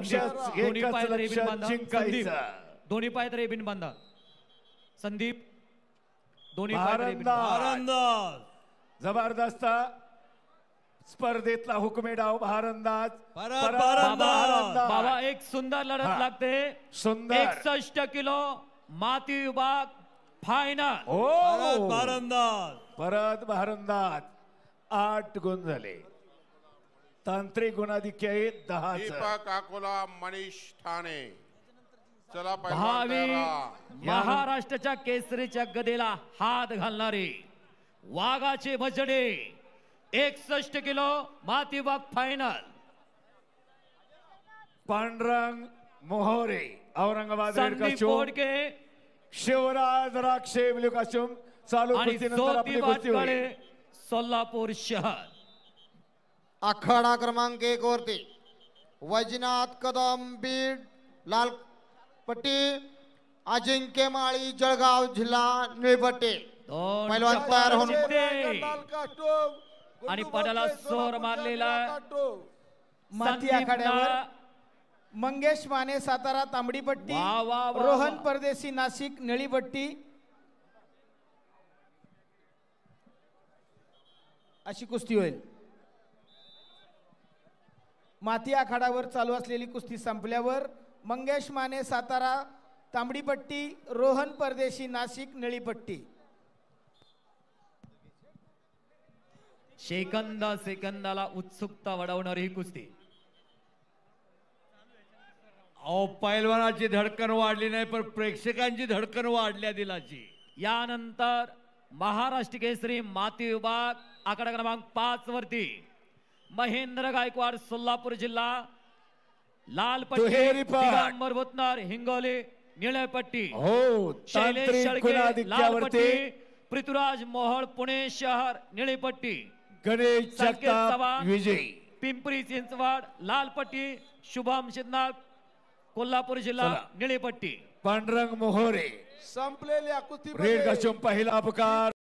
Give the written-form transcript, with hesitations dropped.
दोन्ही पाय तरी बिन बांधा. संदीप दोन्ही पाय तरी बिन बांधा. संदीप दोन्ही पाय तरी बिन भारंदाज. जबरदस्त स्पर्धेतला हुकमे डाव भारंदाज. बाबा एक सुंदर लढत लागते. सुंदर 61 किलो माती विभाग फायनल. भारंदाज. परत भारंदाज 8 गुण झाले. तांत्रिक गुणाधिक्य आहे 10. दीपक अकोला मनीष ठाणे. चला भावी महाराष्ट्राच्या केसरीच्या गदेला हात घालणारे वाघाचे भजडे 61 किलो माती विभाग final. Pandurang Mohore Aurangabad red Sandeep costume. Bodke Shivraj Rakshe blue costume. चालू आणि कुस्तीनंतर आपली कुस्ती होईल. सोलापूर शहर. आखाडा क्रमांक 1 वरती वैजनाथ कदम बीड लाल पट्टी, अजिंक्य माळी जळगाव जिल्हा निळपट्टी. पैलवान तयार होऊन आणि पडाला सोर मारलेला माती आखाड्यावर मंगेश माने सातारा तांबडी पट्टी, रोहन परदेशी नाशिक निळी पट्टी अशी कुस्ती होईल. माती आखाड्यावर चालू असलेली कुस्ती संपल्यावर मंगेश माने सातारा तांबडी पट्टी, रोहन परदेशी नाशिक निळी पट्टी. सेकंदाला उत्सुकता वाढवणारी ही कुस्ती. पैलवानाची धडकन वाढली नाही पण प्रेक्षकांची धडकन वाढल्या दिलाची. यानंतर महाराष्ट्र केसरी माती विभाग आकडा क्रमांक 5 वरती महेंद्र गायकवाड सोलापूर जिल्हा लाल पट्टी, दिगंबर भुतनार हिंगोली निळ्या पट्टी, शैलेश शेळके लाल पट्टी, पृथ्वीराज मोहोळ पुणे शहर निळी पट्टी, गणेश जगताप विजय पिंपरी चिंचवड लाल पट्टी, शुभम शिंदे कोल्हापूर जिल्हा निळी पट्टी. पांडुरंग मोहोरे संपलेल्या कुस्ती रेड कास्ट्यूम पहिला अपकार.